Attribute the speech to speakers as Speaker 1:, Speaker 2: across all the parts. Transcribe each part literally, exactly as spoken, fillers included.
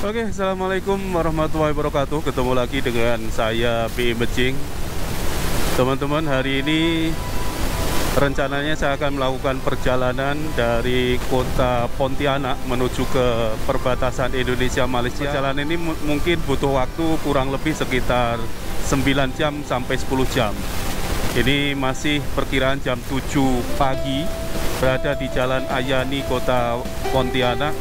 Speaker 1: Oke, assalamualaikum warahmatullahi wabarakatuh. Ketemu lagi dengan saya P I Mejing. Teman-teman, hari ini rencananya saya akan melakukan perjalanan dari kota Pontianak menuju ke perbatasan Indonesia Malaysia. Perjalanan ini mungkin butuh waktu kurang lebih sekitar sembilan jam sampai sepuluh jam. Ini masih perkiraan jam tujuh pagi, berada di Jalan Ayani, kota Pontianak.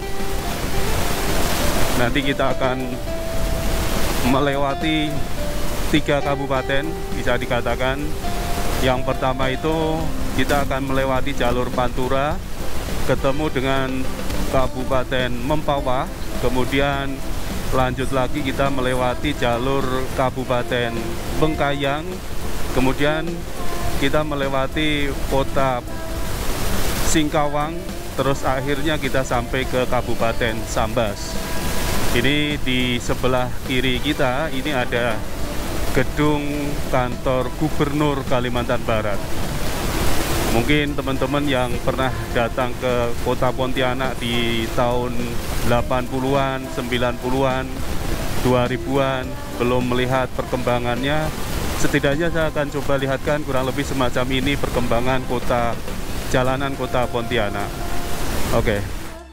Speaker 1: Nanti kita akan melewati tiga kabupaten, bisa dikatakan. Yang pertama itu kita akan melewati jalur Pantura, ketemu dengan Kabupaten Mempawah, kemudian lanjut lagi kita melewati jalur Kabupaten Bengkayang, kemudian kita melewati kota Singkawang, terus akhirnya kita sampai ke Kabupaten Sambas. Ini di sebelah kiri kita, ini ada gedung kantor Gubernur Kalimantan Barat. Mungkin teman-teman yang pernah datang ke kota Pontianak di tahun delapan puluhan, sembilan puluhan, dua ribuan belum melihat perkembangannya. Setidaknya saya akan coba lihatkan kurang lebih semacam ini perkembangan kota, jalanan kota Pontianak. Oke.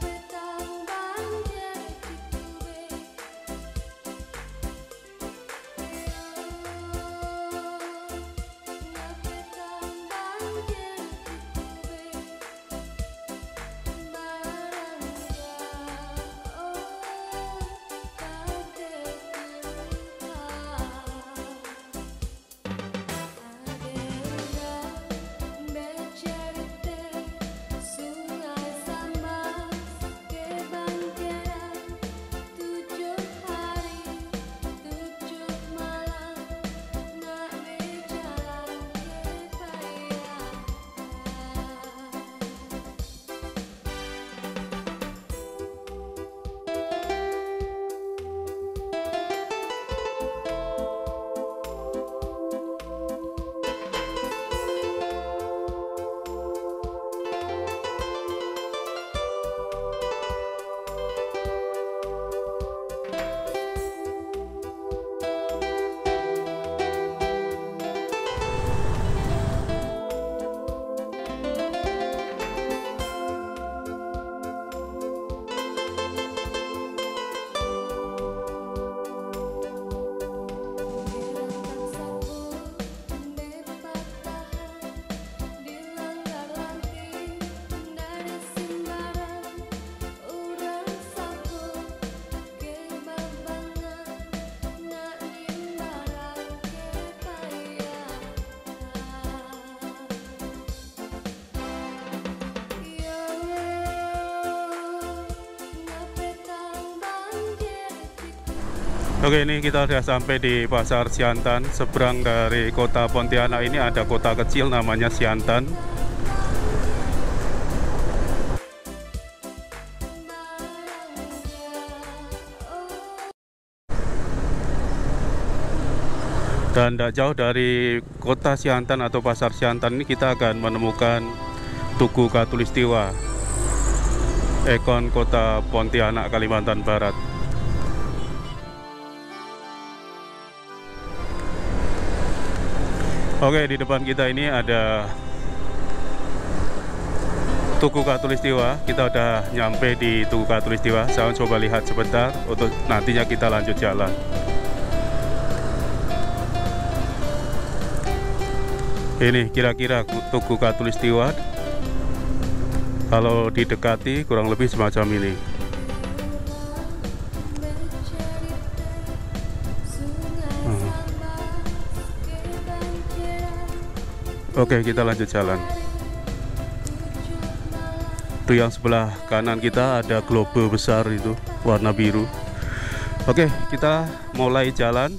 Speaker 1: Oke, ini kita sudah sampai di Pasar Siantan. Seberang dari kota Pontianak ini ada kota kecil namanya Siantan. Dan tidak jauh dari kota Siantan atau Pasar Siantan ini kita akan menemukan Tugu Katulistiwa, ikon kota Pontianak, Kalimantan Barat. Oke, di depan kita ini ada Tugu Katulistiwa. Kita udah nyampe di Tugu Katulistiwa. Saya coba lihat sebentar untuk nantinya kita lanjut jalan. Ini kira-kira Tugu Katulistiwa. Kalau didekati kurang lebih semacam ini. Oke, kita lanjut jalan. Itu yang sebelah kanan kita ada globe besar itu, warna biru. Oke, kita mulai jalan.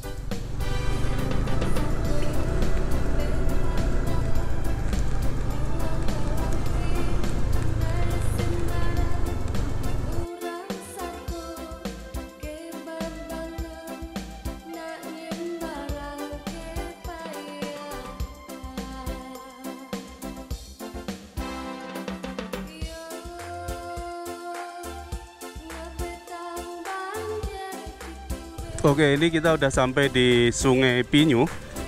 Speaker 1: Oke, ini kita udah sampai di Sungai Pinyuh.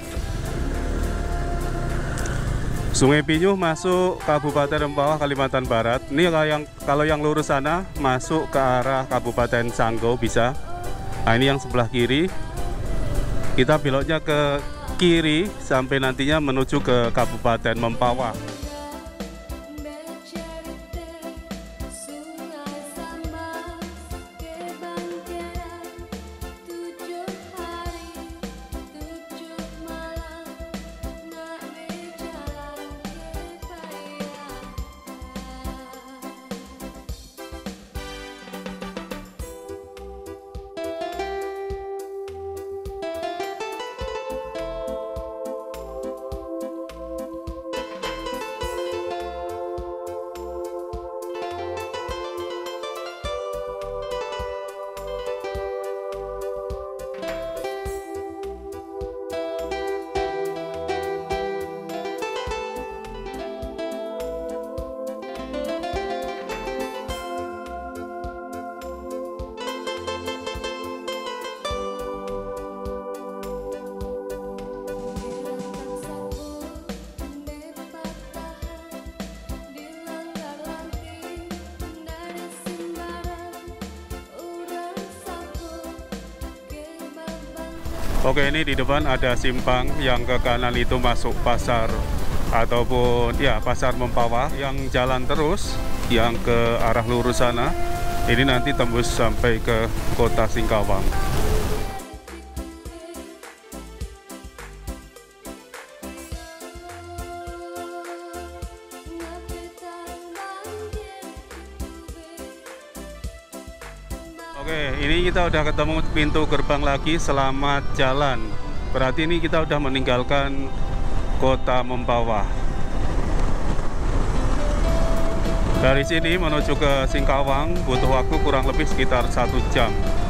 Speaker 1: Sungai Pinyuh masuk Kabupaten Mempawah, Kalimantan Barat. Ini kalau yang kalau yang lurus sana masuk ke arah Kabupaten Sanggau bisa. Nah, ini yang sebelah kiri. Kita beloknya ke kiri sampai nantinya menuju ke Kabupaten Mempawah. Oke, ini di depan ada simpang, yang ke kanan itu masuk pasar ataupun ya pasar Mempawah. Yang jalan terus yang ke arah lurus sana ini nanti tembus sampai ke Kota Singkawang. Oke, ini kita udah ketemu pintu gerbang lagi. Selamat jalan. Berarti ini kita udah meninggalkan Kota Mempawah. Dari sini menuju ke Singkawang butuh waktu kurang lebih sekitar satu jam.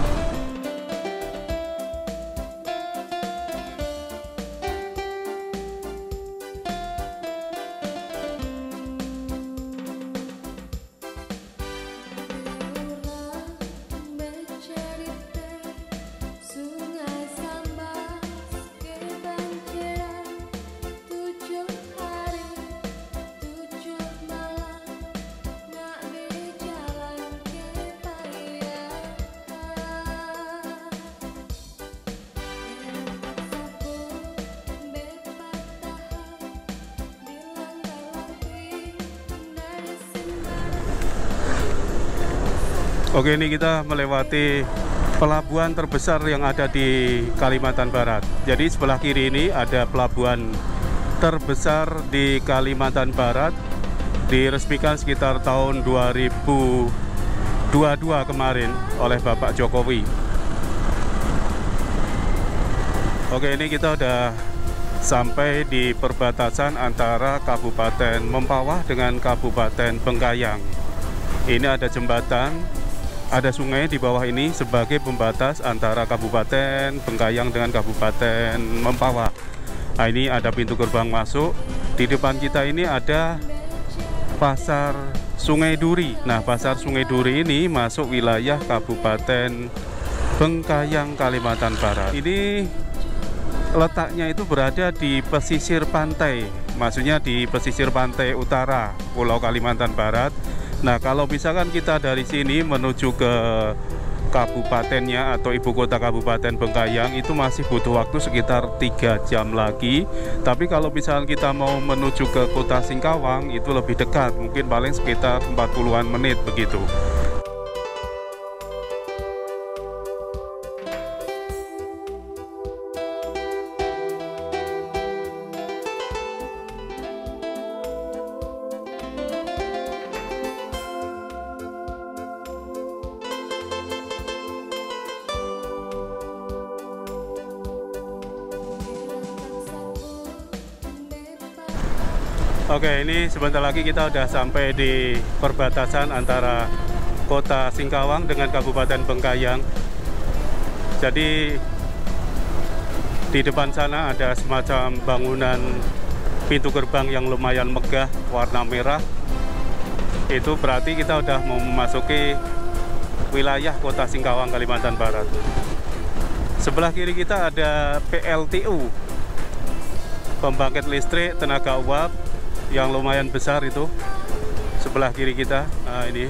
Speaker 1: Oke, ini kita melewati pelabuhan terbesar yang ada di Kalimantan Barat. Jadi sebelah kiri ini ada pelabuhan terbesar di Kalimantan Barat, diresmikan sekitar tahun dua ribu dua puluh dua kemarin oleh Bapak Jokowi. Oke, ini kita udah sampai di perbatasan antara Kabupaten Mempawah dengan Kabupaten Bengkayang. Ini ada jembatan, ada sungai di bawah ini sebagai pembatas antara Kabupaten Bengkayang dengan Kabupaten Mempawah. Nah, ini ada pintu gerbang masuk. Di depan kita ini ada Pasar Sungai Duri. Nah, Pasar Sungai Duri ini masuk wilayah Kabupaten Bengkayang, Kalimantan Barat. Ini letaknya itu berada di pesisir pantai, maksudnya di pesisir pantai utara Pulau Kalimantan Barat. Nah, kalau misalkan kita dari sini menuju ke kabupatennya atau ibu kota Kabupaten Bengkayang, itu masih butuh waktu sekitar tiga jam lagi. Tapi kalau misalkan kita mau menuju ke Kota Singkawang, itu lebih dekat, mungkin paling sekitar empat puluhan menit begitu. Oke, ini sebentar lagi kita udah sampai di perbatasan antara Kota Singkawang dengan Kabupaten Bengkayang. Jadi di depan sana ada semacam bangunan pintu gerbang yang lumayan megah, warna merah. Itu berarti kita udah mau memasuki wilayah Kota Singkawang, Kalimantan Barat. Sebelah kiri kita ada P L T U, pembangkit listrik tenaga uap yang lumayan besar itu. Sebelah kiri kita, nah ini.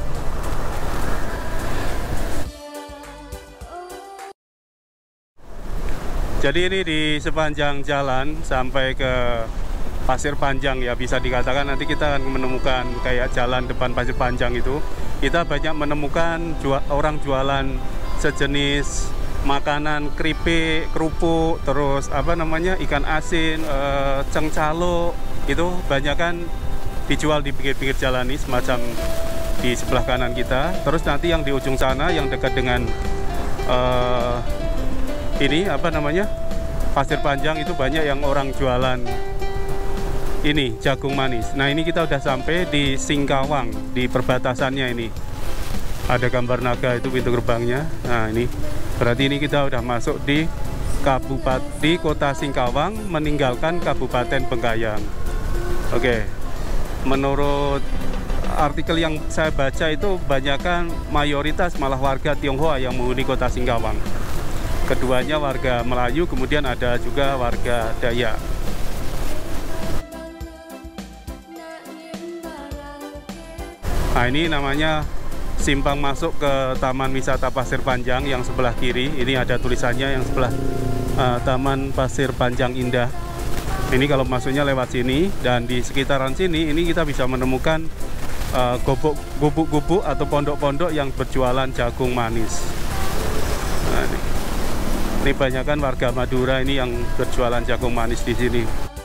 Speaker 1: Jadi ini di sepanjang jalan sampai ke Pasir Panjang ya, bisa dikatakan nanti kita akan menemukan kayak jalan depan Pasir Panjang itu. Kita banyak menemukan jual, orang jualan sejenis makanan, keripik, kerupuk, terus apa namanya ikan asin, e, cengcalo, itu banyak kan dijual di pinggir-pinggir jalan ini, semacam di sebelah kanan kita. Terus nanti yang di ujung sana yang dekat dengan e, ini apa namanya Pasir Panjang itu banyak yang orang jualan ini jagung manis. Nah ini kita udah sampai di Singkawang, di perbatasannya ini. Ada gambar naga itu pintu gerbangnya. Nah ini berarti ini kita udah masuk di Kabupaten di Kota Singkawang, meninggalkan Kabupaten Bengkayang. Oke, menurut artikel yang saya baca itu banyakkan mayoritas malah warga Tionghoa yang menghuni Kota Singkawang. Keduanya warga Melayu, kemudian ada juga warga Dayak. Nah ini namanya simpang masuk ke Taman Wisata Pasir Panjang yang sebelah kiri. Ini ada tulisannya yang sebelah uh, Taman Pasir Panjang Indah. Ini kalau masuknya lewat sini, dan di sekitaran sini ini kita bisa menemukan uh, gubuk-gubuk atau pondok-pondok yang berjualan jagung manis. Nah, ini. Ini banyakkan warga Madura ini yang berjualan jagung manis di sini.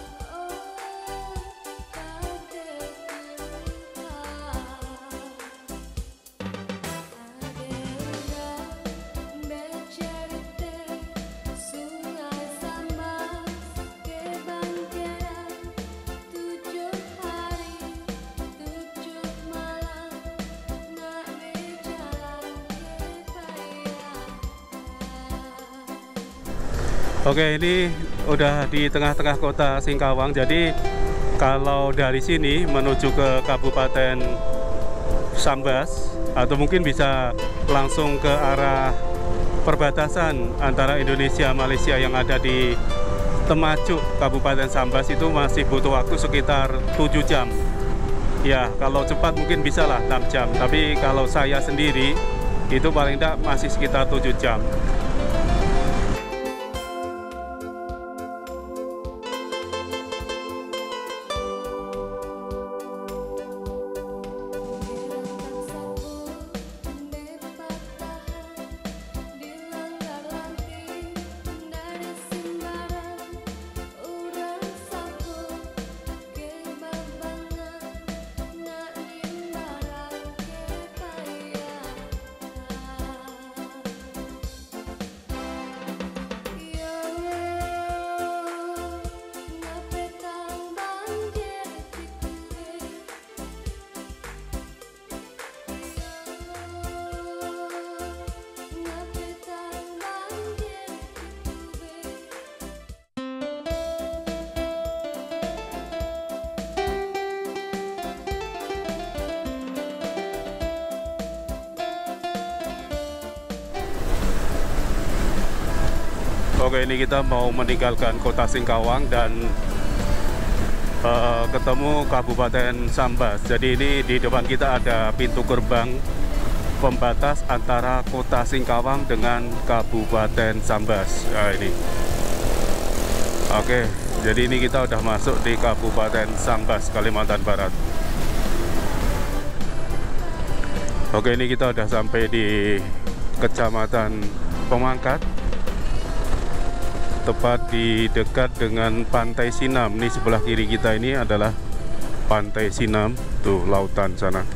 Speaker 1: Oke, ini udah di tengah-tengah kota Singkawang. Jadi kalau dari sini menuju ke Kabupaten Sambas, atau mungkin bisa langsung ke arah perbatasan antara Indonesia Malaysia yang ada di Temajuk, Kabupaten Sambas, itu masih butuh waktu sekitar tujuh jam. Ya, kalau cepat mungkin bisa lah enam jam. Tapi kalau saya sendiri itu paling tidak masih sekitar tujuh jam. Oke, ini kita mau meninggalkan kota Singkawang dan uh, ketemu Kabupaten Sambas. Jadi ini di depan kita ada pintu gerbang pembatas antara kota Singkawang dengan Kabupaten Sambas. Nah, ini. Oke, jadi ini kita udah masuk di Kabupaten Sambas, Kalimantan Barat. Oke, ini kita udah sampai di Kecamatan Pemangkat, tepat di dekat dengan Pantai Sinam. Ini sebelah kiri kita ini adalah Pantai Sinam, tuh lautan sana.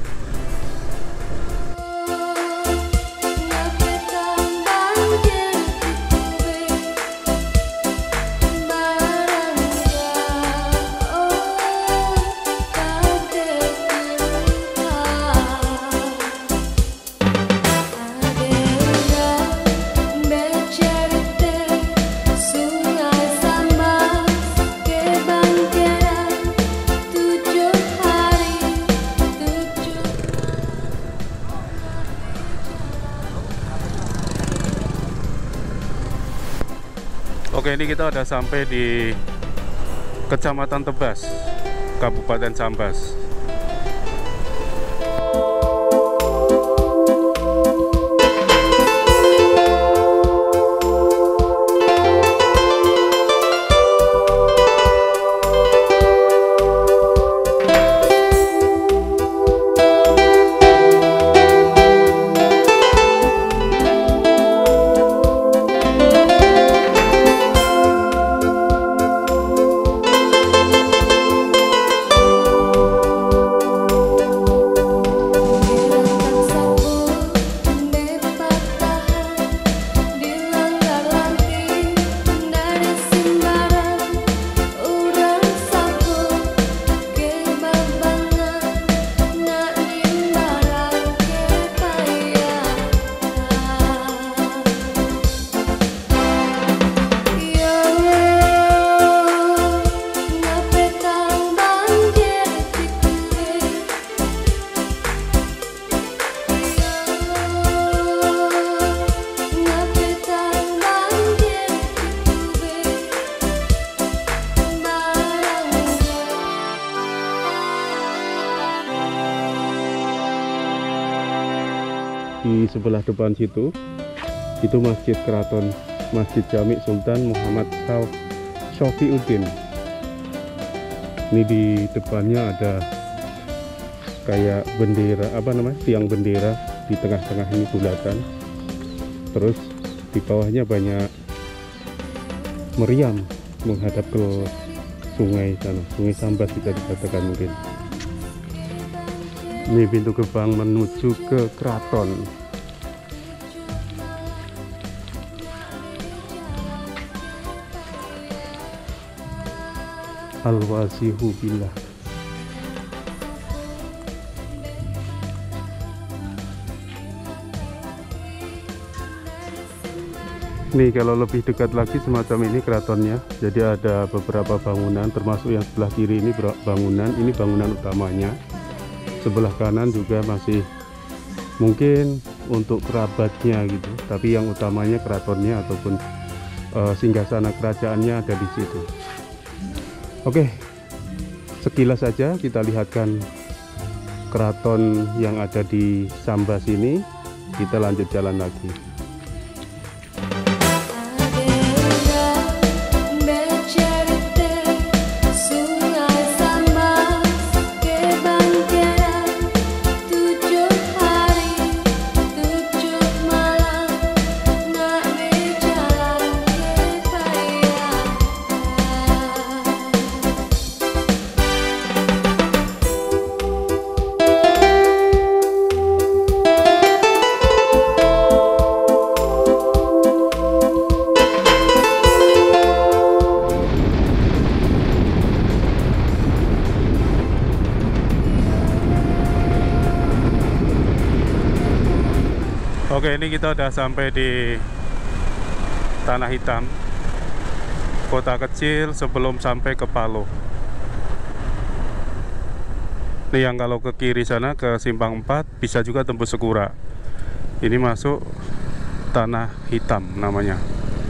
Speaker 1: ini kita udah sampai di Kecamatan Tebas, Kabupaten Sambas. Di sebelah depan situ itu Masjid Keraton, Masjid Jami Sultan Muhammad Shofiuddin. Ini di depannya ada kayak bendera, apa namanya, tiang bendera di tengah-tengah ini bulatan. Terus di bawahnya banyak meriam menghadap ke sungai sana, Sungai Sambas bisa dikatakan mungkin. Ini pintu gerbang menuju ke keraton. Al-Wasihu Billah. Nih kalau lebih dekat lagi semacam ini keratonnya. Jadi ada beberapa bangunan, termasuk yang sebelah kiri ini bangunan, ini bangunan utamanya. Sebelah kanan juga masih mungkin untuk kerabatnya gitu, tapi yang utamanya keratonnya ataupun uh, singgasana kerajaannya ada di situ. Oke, sekilas saja kita lihatkan keraton yang ada di Sambas ini. Kita lanjut jalan lagi. Oke, ini kita udah sampai di Tanah Hitam, kota kecil sebelum sampai ke Palo. Ini yang kalau ke kiri sana ke Simpang empat bisa juga tembus Sekura. Ini masuk Tanah Hitam namanya.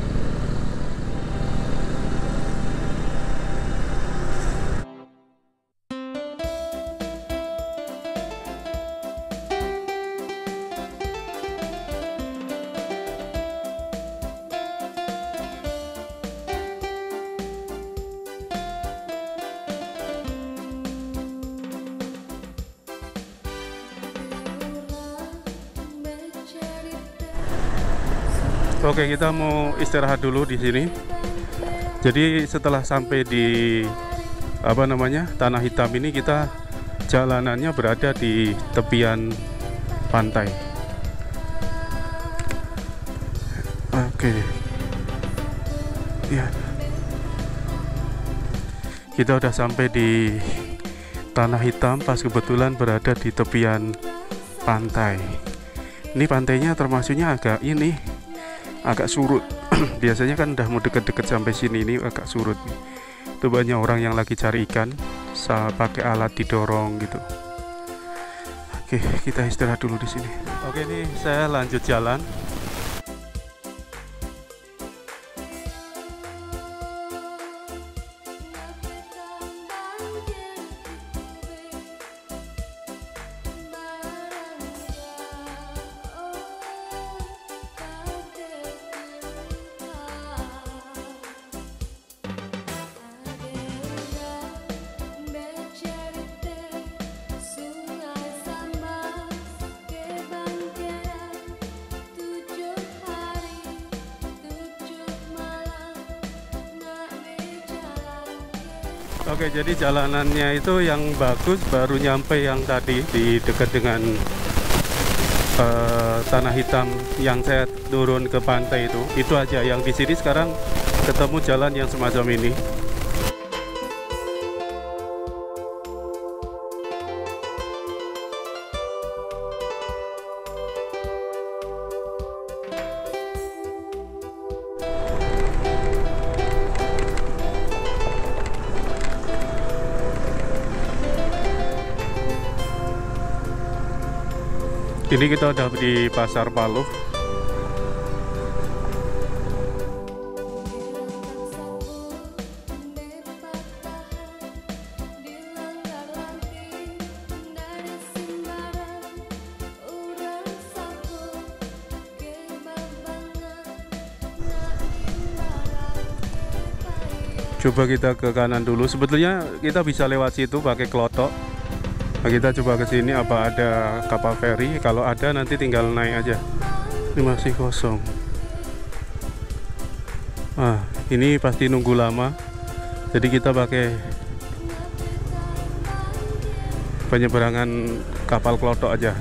Speaker 1: Oke, kita mau istirahat dulu di sini. Jadi setelah sampai di apa namanya Tanah Hitam ini, kita jalanannya berada di tepian pantai. Oke, ya, kita udah sampai di Tanah Hitam, pas kebetulan berada di tepian pantai. Ini pantainya termasuknya agak ini agak surut. Biasanya kan udah mau deket-deket sampai sini, ini agak surut nih. Itu banyak orang yang lagi cari ikan, pakai alat didorong gitu. Oke, kita istirahat dulu di sini. Oke, ini saya lanjut jalan. Oke, jadi jalanannya itu yang bagus baru nyampe yang tadi di dekat dengan uh, tanah hitam yang saya turun ke pantai itu. Itu aja yang di sini sekarang ketemu jalan yang semacam ini. Ini kita udah di Pasar Paluh. Coba kita ke kanan dulu. Sebetulnya kita bisa lewat situ pakai klotok. Nah, kita coba ke sini apa ada kapal feri. Kalau ada nanti tinggal naik aja. Ini masih kosong. Ah, ini pasti nunggu lama. Jadi kita pakai penyeberangan kapal klotok aja.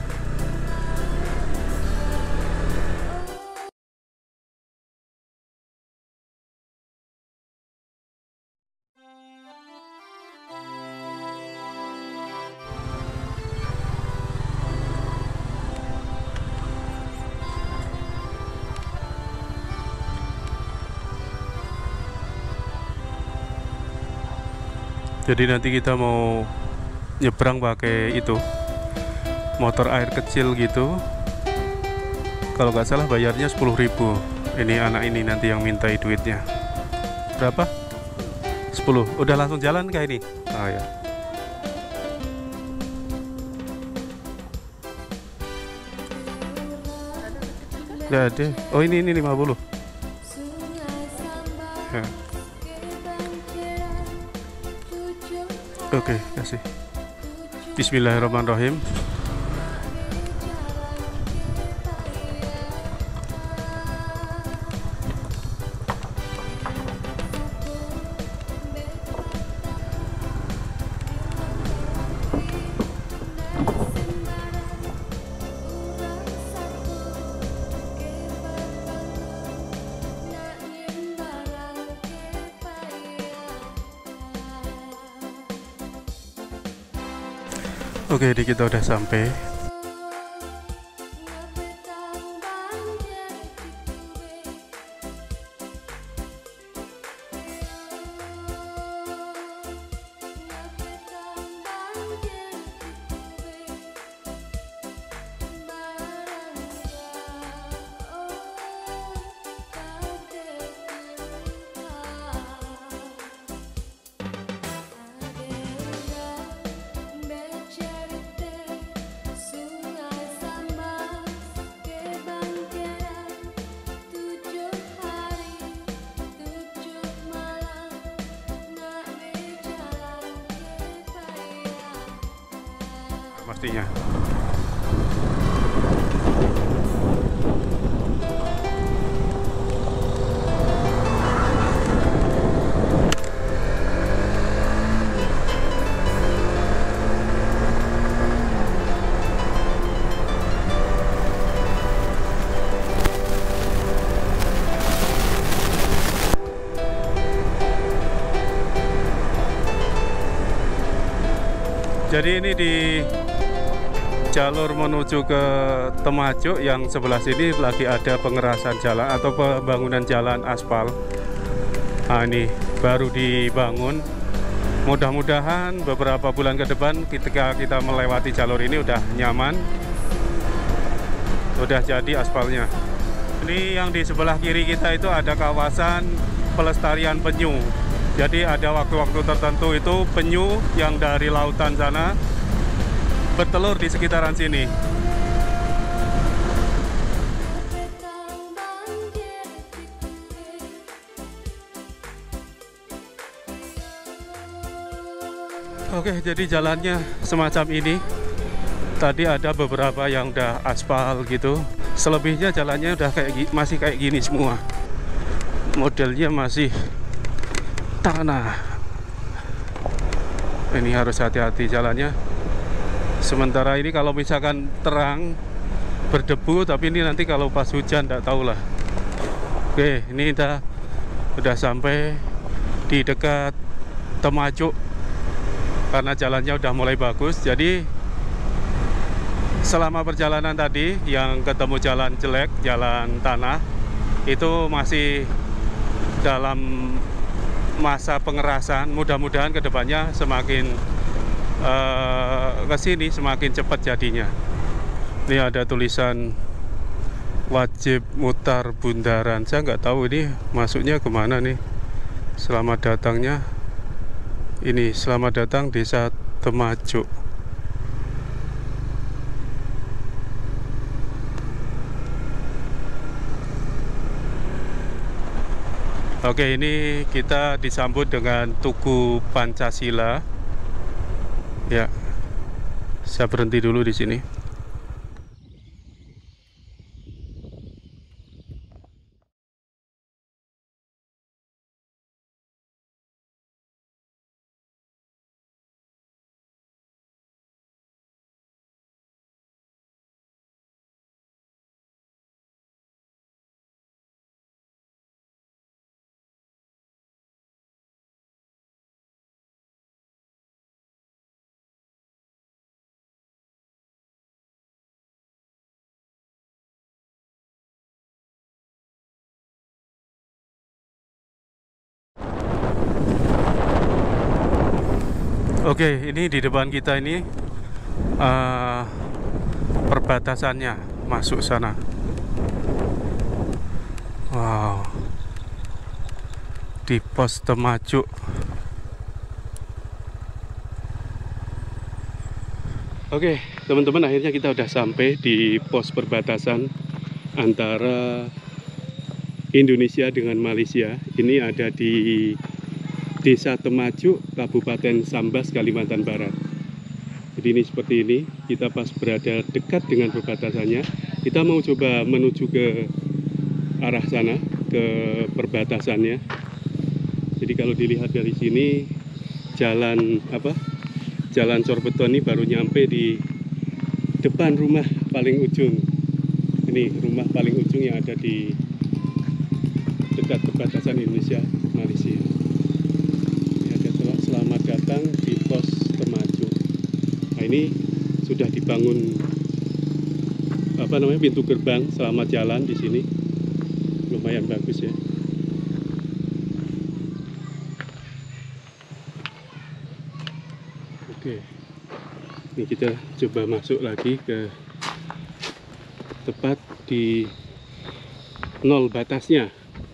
Speaker 1: Jadi nanti kita mau nyebrang pakai itu motor air kecil gitu. Kalau nggak salah bayarnya sepuluh ribu. Ini anak ini nanti yang mintai duitnya. Berapa? sepuluh. Udah langsung jalan kayak ini. Oh ya. Nggak ada. Oh ini ini lima puluh. Ya. Oke, kasih. Bismillahirrahmanirrahim. Oke, ini kita udah sampai. Pastinya. Jadi ini di jalur menuju ke Temajuk yang sebelah sini lagi ada pengerasan jalan atau pembangunan jalan aspal. Nah, ini baru dibangun. Mudah-mudahan beberapa bulan ke depan ketika kita melewati jalur ini udah nyaman, udah jadi aspalnya. Ini yang di sebelah kiri kita itu ada kawasan pelestarian penyu. Jadi ada waktu-waktu tertentu itu penyu yang dari lautan sana bertelur di sekitaran sini. Oke, jadi jalannya semacam ini. Tadi ada beberapa yang udah aspal gitu. Selebihnya jalannya udah kayak masih kayak gini semua. Modelnya masih tanah. Ini harus hati-hati jalannya. Sementara ini kalau misalkan terang berdebu, tapi ini nanti kalau pas hujan tidak tahu lah. Oke, ini kita udah sampai di dekat Temajuk karena jalannya udah mulai bagus. Jadi selama perjalanan tadi yang ketemu jalan jelek, jalan tanah, itu masih dalam masa pengerasan. Mudah-mudahan kedepannya semakin uh, kesini semakin cepat jadinya. Ini ada tulisan wajib mutar bundaran. Saya nggak tahu ini masuknya kemana nih. Selamat datangnya. Ini selamat datang Desa Temajuk. Oke, ini kita disambut dengan Tugu Pancasila. Ya, saya berhenti dulu di sini. Oke, ini di depan kita ini uh, perbatasannya masuk sana. Wow, di pos Temajuk. Oke, teman-teman, akhirnya kita udah sampai di pos perbatasan antara Indonesia dengan Malaysia. Ini ada di Desa Temajuk, Kabupaten Sambas, Kalimantan Barat. Jadi ini seperti ini, kita pas berada dekat dengan perbatasannya. Kita mau coba menuju ke arah sana, ke perbatasannya. Jadi kalau dilihat dari sini, jalan apa? Jalan Corbeton ini baru nyampe di depan rumah paling ujung. Ini rumah paling ujung yang ada di dekat perbatasan Indonesia Malaysia. Selamat datang di pos Temajuk. Nah, ini sudah dibangun apa namanya pintu gerbang selamat jalan di sini, lumayan bagus ya. Oke, ini kita coba masuk lagi ke tepat di nol batasnya.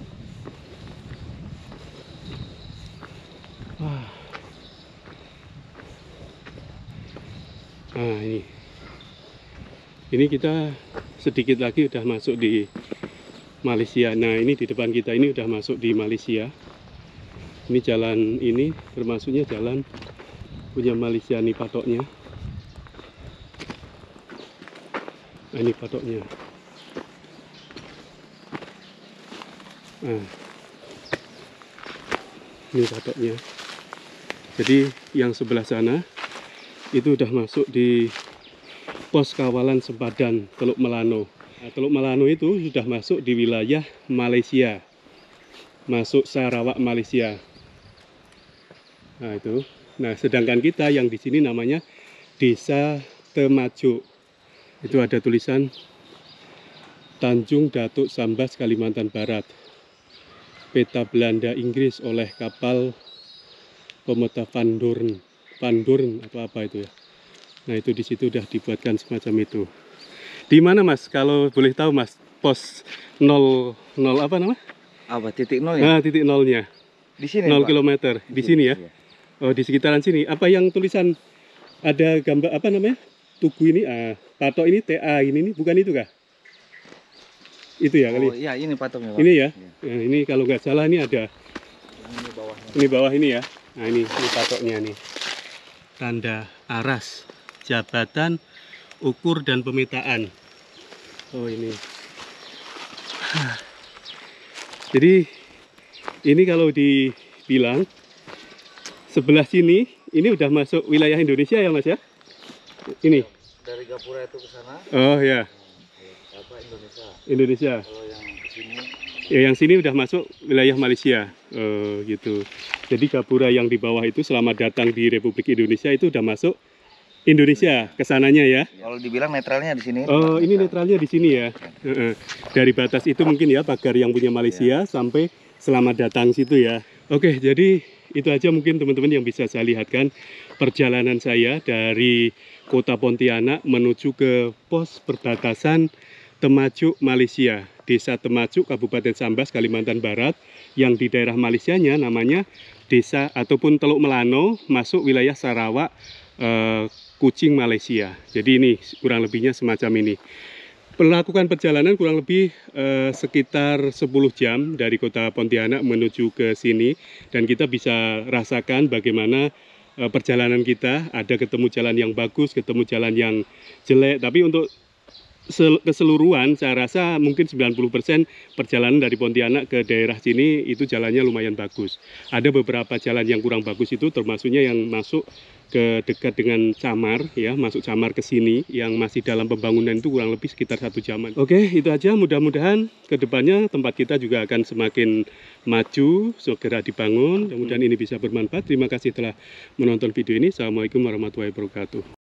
Speaker 1: Nah, ini ini kita sedikit lagi udah masuk di Malaysia. Nah, ini di depan kita ini udah masuk di Malaysia. Ini jalan ini termasuknya jalan punya Malaysia nih patoknya. Nah, ini patoknya. Nah, ini patoknya. Jadi yang sebelah sana itu udah masuk di pos kawalan sempadan Teluk Melano. Nah, Teluk Melano itu sudah masuk di wilayah Malaysia, masuk Sarawak Malaysia. Nah itu. Nah sedangkan kita yang di sini namanya Desa Temajuk. Itu ada tulisan Tanjung Datuk Sambas Kalimantan Barat. Peta Belanda Inggris oleh kapal pemeta Van Doorn. Van Doorn atau apa itu ya. Nah itu di situ udah dibuatkan semacam itu. Di mana Mas? Kalau boleh tahu Mas, pos nol nol apa nama?
Speaker 2: Apa titik nol ya?
Speaker 1: Nah titik nolnya.
Speaker 2: Di sini.
Speaker 1: nol kilometer di, di sini, sini ya.
Speaker 2: ya.
Speaker 1: Oh di sekitaran sini. Apa yang tulisan ada gambar apa namanya? Tugu ini, ah, patok ini T A ini, ini bukan itu kah? Itu ya kali.
Speaker 2: Oh iya ini patoknya. Pak.
Speaker 1: Ini ya.
Speaker 2: ya.
Speaker 1: Nah, ini kalau nggak salah ini ada.
Speaker 2: Ini bawahnya.
Speaker 1: Ini bawah ini ya. Nah ini, ini patoknya nih. Tanda aras, jabatan ukur dan pemetaan. Oh ini. Jadi ini kalau dibilang sebelah sini
Speaker 3: ini udah masuk wilayah Indonesia ya Mas ya? Ini?
Speaker 2: Dari Gapura itu ke sana.
Speaker 3: Oh ya.
Speaker 2: Apa Indonesia?
Speaker 3: Indonesia.
Speaker 2: Kalau yang ke sini.
Speaker 3: Ya, yang sini udah masuk wilayah Malaysia. Oh gitu. Jadi Gapura yang di bawah itu selamat datang di Republik Indonesia itu udah masuk Indonesia kesananya ya.
Speaker 2: Kalau dibilang netralnya di sini.
Speaker 3: Oh ini netralnya di sini ya. Heeh. Dari batas itu mungkin ya pagar yang punya Malaysia sampai selamat datang situ ya. Oke, jadi itu aja mungkin teman-teman yang bisa saya lihatkan perjalanan saya dari kota Pontianak menuju ke pos perbatasan Temajuk, Malaysia. Desa Temajuk, Kabupaten Sambas, Kalimantan Barat, yang di daerah Malaysianya namanya desa ataupun Teluk Melano, masuk wilayah Sarawak, eh, Kuching, Malaysia. Jadi ini kurang lebihnya semacam ini. Melakukan perjalanan kurang lebih eh, sekitar sepuluh jam dari kota Pontianak menuju ke sini, dan kita bisa rasakan bagaimana eh, perjalanan kita, ada ketemu jalan yang bagus, ketemu jalan yang jelek, tapi untuk keseluruhan saya rasa mungkin sembilan puluh persen perjalanan dari Pontianak ke daerah sini itu jalannya lumayan bagus. Ada beberapa jalan yang kurang bagus itu, termasuknya yang masuk ke dekat dengan Camar ya, masuk Camar ke sini yang masih dalam pembangunan itu kurang lebih sekitar satu jaman. Oke, itu aja, mudah-mudahan kedepannya tempat kita juga akan semakin maju, segera dibangun. Mudah-mudahan ini bisa bermanfaat. Terima kasih telah menonton video ini. Assalamualaikum warahmatullahi wabarakatuh.